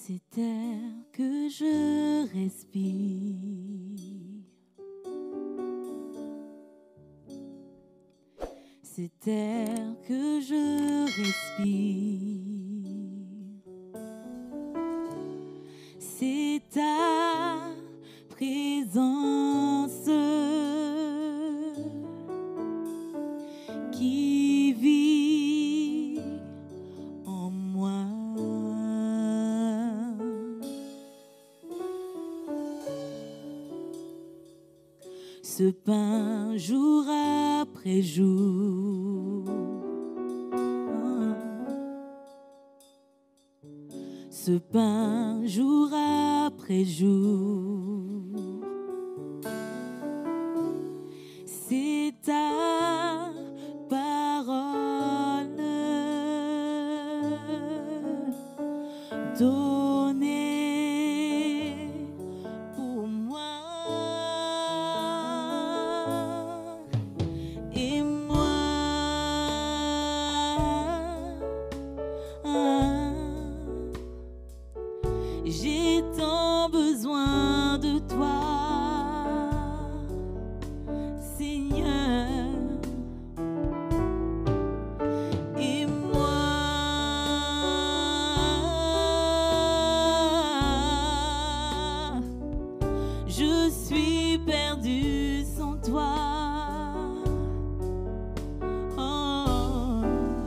Cet air que je respire, cet air que je respire, c'est ta présence qui vit en moi. Ce pain jour après jour, ce pain jour après jour, c'est ta parole donnée pour moi. Et moi, j'ai tant besoin de toi, Seigneur. Et moi, je suis perdue sans toi. Oh,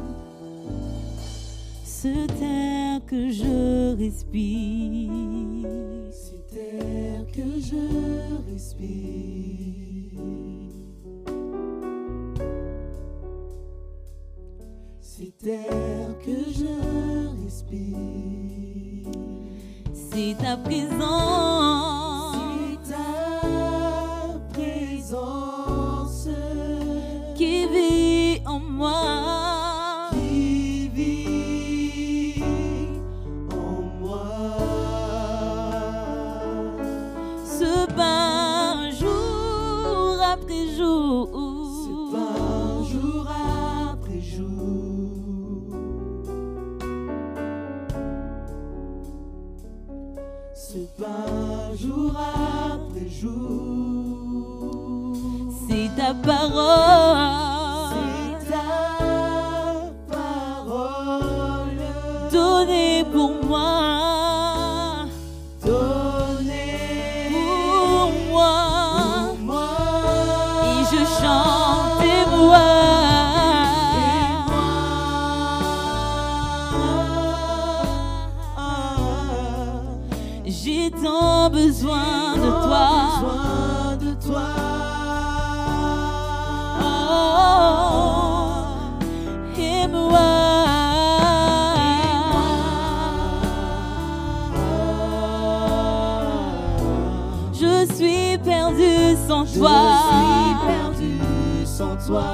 cet air que je respire, cet air que je respire, cet air que je respire, c'est ta présence, c'est ta présence qui vit en moi, qui vit en moi. ce pain jour après jour, Ce pain jour après jour, ce pain jour après jour, c'est ta parole, c'est ta parole donnée pour moi, donnée pour moi. pour moi. Et je chante et moi, j'ai tant besoin de toi. Besoin de toi. Oh, et moi, je suis perdue sans Je toi. suis perdu sans toi.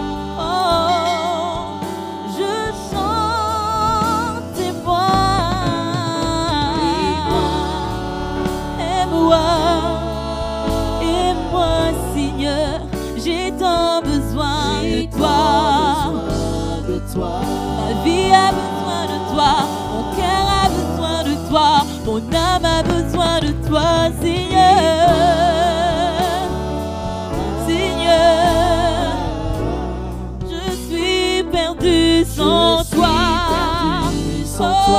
Oh, je chante et moi, Seigneur, j'ai tant besoin de toi. De toi. Ma vie a besoin de toi, mon cœur a besoin de toi, mon âme a besoin de toi, Seigneur. Seigneur, je suis perdu sans Je suis toi. perdu sans toi.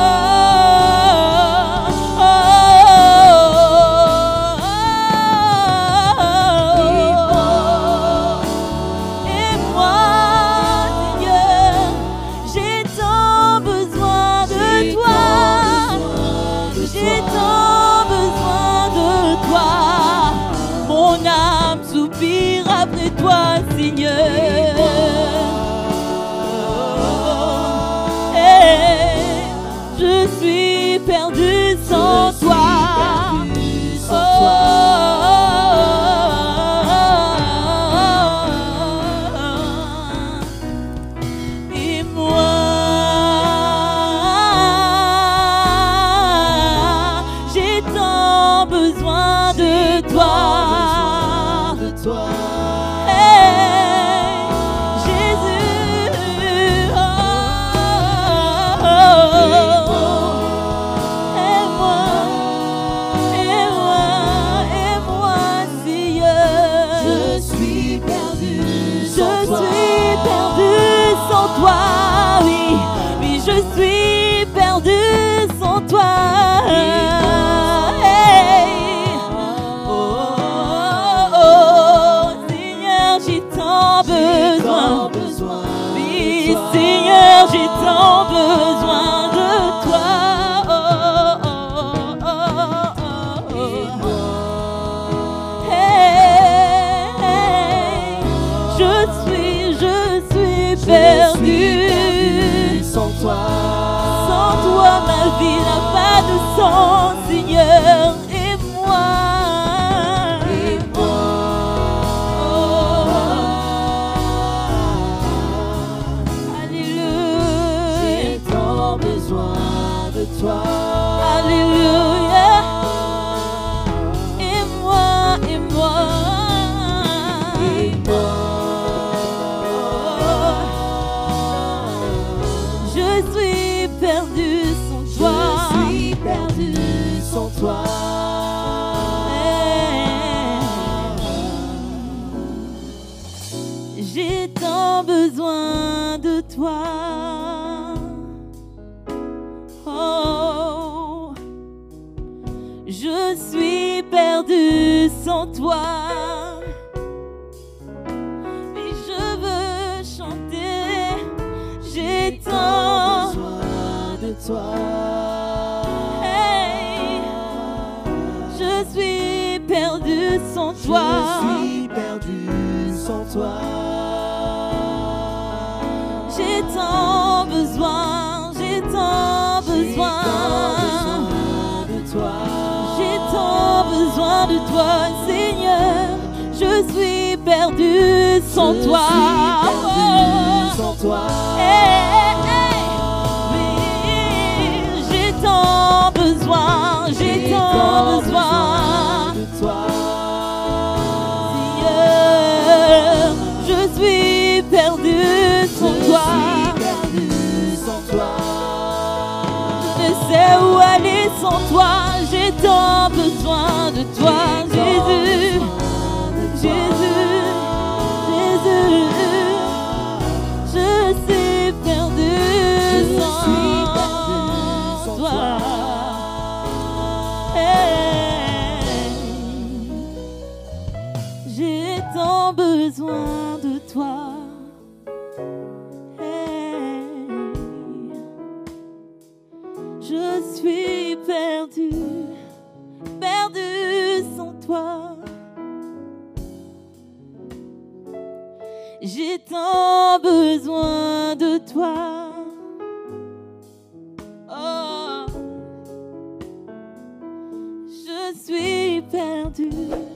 Et moi, Seigneur, j'ai tant besoin de toi. J'ai tant besoin de toi. Mon âme soupire après toi, Seigneur. toi. Oui, oui, je suis perdu sans toi. Hey. Oh, oh, oh, Seigneur, j'ai tant besoin. Oui, Seigneur, j'ai tant besoin de toi. Oh, oh, oh, oh, oh. Hey, hey. Je suis perdu. Sans toi. Sans toi, ma vie n'a pas de sens, Seigneur. Et moi. Toi. Alléluia. Et moi, et moi. Et moi. Je suis perdu sans toi. Je suis perdu sans toi. J'ai tant besoin de toi. Oh, je suis perdu sans toi. Et je veux chanter. J'ai tant besoin de toi. Hey, je suis perdu sans toi. Je suis perdu sans toi. J'ai tant besoin. J'ai tant besoin de toi. J'ai tant besoin de toi, Seigneur. Je suis perdu sans toi. Sans toi. Hey, hey. Oui, j'ai tant besoin. J'ai tant besoin de toi. Seigneur, je suis perdu sans toi. Je ne sais où aller sans toi, j'ai tant besoin de toi, Jésus, Jésus, Jésus. Je suis perdu sans toi. Hey. J'ai tant besoin de toi. Je suis perdu, perdu sans toi. J'ai tant besoin de toi. Oh, je suis perdu.